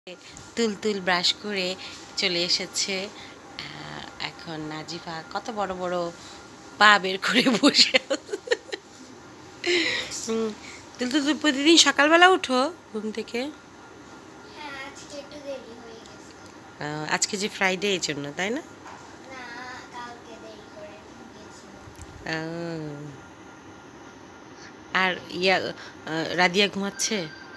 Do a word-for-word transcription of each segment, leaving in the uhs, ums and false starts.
তুলতুল brush করে চলে এসেছে। এখন নাজিফা কত বড় বড় পা বের করে বসে। তুলতুল তুই প্রতিদিন সকালবেলা উঠো ঘুম থেকে? আজকে যে ফ্রাইডে এই জন্য, তাই না? আর ইয়া রাদিয়া ঘুমাচ্ছে?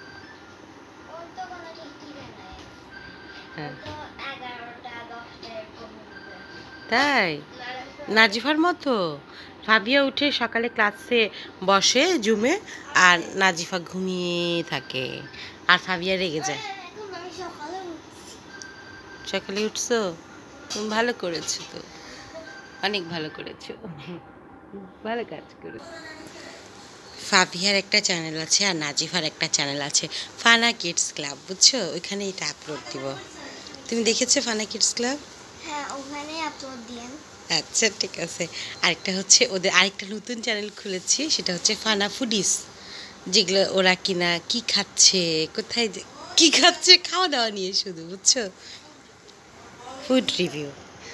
তাই নাজিফার মতো ফাবিয়া উঠে সকালে ক্লাসে বসে জুমে, আর নাজিফা ঘুমিয়ে থাকে, আর ফাবিয়া রেগে যায়। সকালে উঠছো, তুমি ভালো করেছো, তো অনেক ভালো করেছো, ভালো কাজ করেছো। ফাবিয়ার একটা চ্যানেল আছে আর নাজিফার একটা চ্যানেল আছে, ফানা কিডস ক্লাব, বুঝছো? ওইখানে এটা আপলোড দিব। তুমি দেখেছো ফানা কিডস ক্লাব? হ্যাঁ, ওখানে আপলোড দিয়েন। আচ্ছা ঠিক আছে। আরেকটা হচ্ছে ওদের আরেকটা নতুন চ্যানেল খুলেছি, সেটা হচ্ছে ফানা ফুডিস, যেগুলো ওরা কিনা কি খাচ্ছে, কোথায় কি খাচ্ছে, খাওয়া দাওয়া নিয়ে শুধু, বুঝছো? Food review.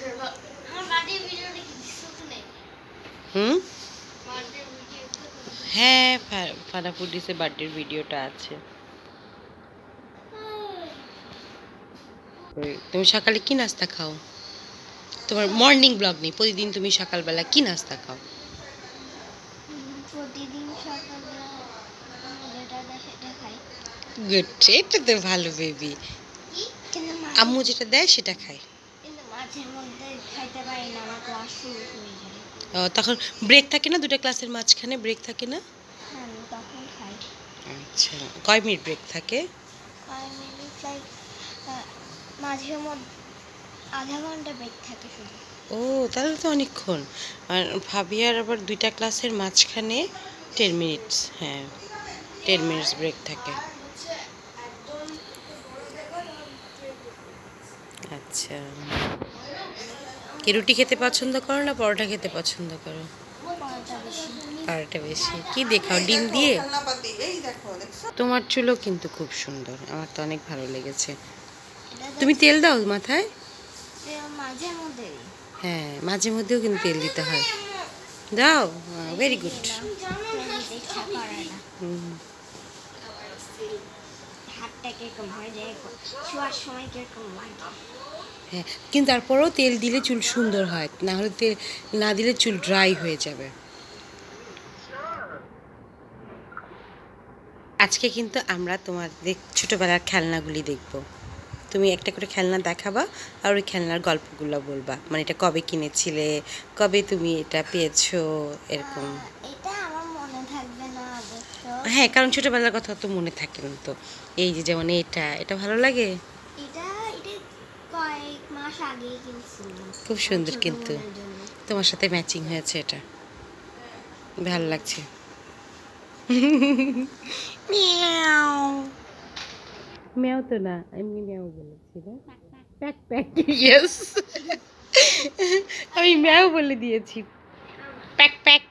হুম, হ্যাঁ, ফানা ফুডিসে বার্থডের ভিডিওটা আছে। তুমি সকালে কি নাস্তা খাও? তোমার মর্নিং ব্লগ নেই, প্রতিদিন তুমি সকালবেলা কি নাস্তা খাও? প্রতিদিন সকালবেলা যেটা দেয় সেটা খাই। গুড, এটা তো ভালো বেবি। আম্মু যেটা দেয় সেটা খাই। কিন্তু মাঝে মধ্যে খাইতে পারি না, আমার ক্লাস শুরু হয়ে যায়। ও, তখন ব্রেক থাকে না? দুটো ক্লাসের মাঝখানে ব্রেক থাকে না? হ্যাঁ, তখন খাই। আচ্ছা, কয় মিনিট ব্রেক থাকে? কয় মিনিট, লাইক মাঝে মধ্যে আধা ঘন্টা ব্রেক থাকে শুধু। ও, তাহলে তো অনেকক্ষণ। আর ফাবিয়ার আবার দুইটা ক্লাসের মাঝখানে টেন মিনিটস, হ্যাঁ টেন মিনিটস ব্রেক থাকে। আচ্ছা, কি রুটি খেতে পছন্দ করো না পরোটা খেতে পছন্দ করো? পরোটা বেশি। কি দেখাও, ডিম দিয়ে? তোমার চুলও কিন্তু খুব সুন্দর, আমার তো অনেক ভালো লেগেছে। তুমি তেল দাও মাথায়? মাঝে মধ্যে, হ্যাঁ মাঝে মধ্যেও কিন্তু তেল দিতে হয়। দাও, ভেরি গুড। হ্যাঁ, কিন্তু তারপরেও তেল দিলে চুল সুন্দর হয়, না হলে তেল না দিলে চুল ড্রাই হয়ে যাবে। আজকে কিন্তু আমরা তোমার ছোটোবেলার খেলনাগুলি দেখব। তুমি একটা করে খেলনা দেখাবা, আর ওই খেলনার গল্পগুলো বলবা, মানে এটা কবে কিনেছিলে, কবে তুমি এটা পেয়েছো, এরকম। এটা আমার মনে থাকবে না অবশ্য। হ্যাঁ, কারণ ছোটোবেলার কথা তো মনে থাকে না তো। এই যে যেমন এটা এটা ভালো লাগে, এটা এটা কয়েক মাস আগেই কিনছিলাম। খুব সুন্দর, কিন্তু তোমার সাথে ম্যাচিং হয়েছে, এটা ভালো লাগছে। মিয়াও মিয়াও তো না, এমনি মিয়াও বলেছিল। প্যাক প্যাক, ইয়েস, আমি মিয়াও বলে দিয়েছি। প্যাক প্যাক।